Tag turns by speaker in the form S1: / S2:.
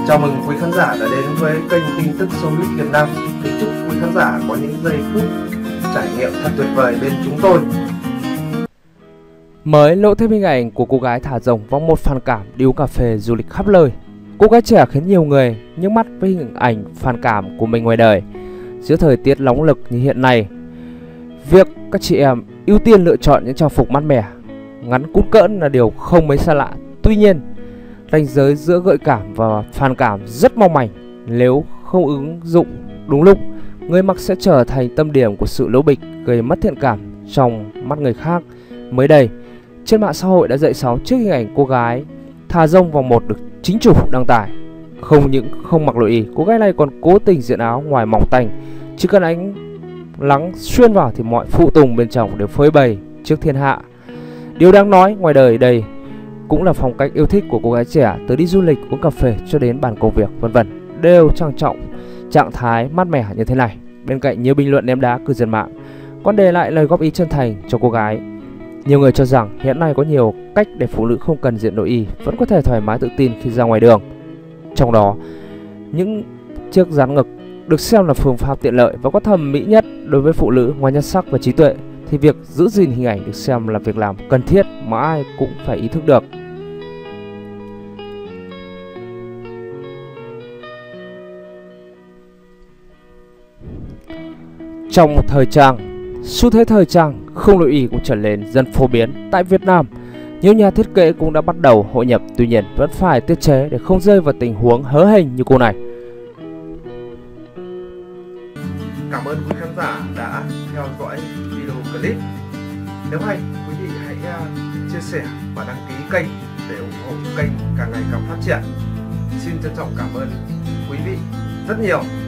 S1: Chào mừng quý khán giả đã đến với kênh tin tức Showbiz Việt Nam. Kính chúc quý khán giả có những giây phút trải nghiệm thật tuyệt vời bên chúng tôi.
S2: Mới lộ thêm hình ảnh của cô gái thả rồng vong một phản cảm đi uống cà phê du lịch khắp nơi. Cô gái trẻ khiến nhiều người nhức mắt với hình ảnh phản cảm của mình ngoài đời. Giữa thời tiết nóng lực như hiện nay, việc các chị em ưu tiên lựa chọn những trang phục mát mẻ, ngắn cút cỡn là điều không mấy xa lạ. Tuy nhiên, ranh giới giữa gợi cảm và phản cảm rất mong manh. Nếu không ứng dụng đúng lúc, người mặc sẽ trở thành tâm điểm của sự lố bịch, gây mất thiện cảm trong mắt người khác. Mới đây, trên mạng xã hội đã dậy sóng trước hình ảnh cô gái thả rông vòng một được chính chủ đăng tải. Không những không mặc nội y, cô gái này còn cố tình diện áo ngoài mỏng tanh. Chỉ cần ánh nắng xuyên vào thì mọi phụ tùng bên trong đều phơi bày trước thiên hạ. Điều đáng nói, ngoài đời đây cũng là phong cách yêu thích của cô gái trẻ, từ đi du lịch, uống cà phê cho đến bàn công việc vân vân, đều trang trọng trạng thái mát mẻ như thế này. Bên cạnh nhiều bình luận ném đá, cư dân mạng còn để lại lời góp ý chân thành cho cô gái. Nhiều người cho rằng hiện nay có nhiều cách để phụ nữ không cần diện nội y vẫn có thể thoải mái tự tin khi ra ngoài đường. Trong đó, những chiếc dán ngực được xem là phương pháp tiện lợi và có thẩm mỹ nhất đối với phụ nữ. Ngoài nhan sắc và trí tuệ thì việc giữ gìn hình ảnh được xem là việc làm cần thiết mà ai cũng phải ý thức được. Trong thời trang, xu thế thời trang không nội y cũng trở nên dần phổ biến tại Việt Nam. Nhiều nhà thiết kế cũng đã bắt đầu hội nhập, tuy nhiên vẫn phải tiết chế để không rơi vào tình huống hớ hênh như cô này.
S1: Cảm ơn quý khán giả đã theo dõi video clip. Nếu hay, quý vị hãy chia sẻ và đăng ký kênh để ủng hộ kênh càng ngày càng phát triển. Xin trân trọng cảm ơn quý vị rất nhiều.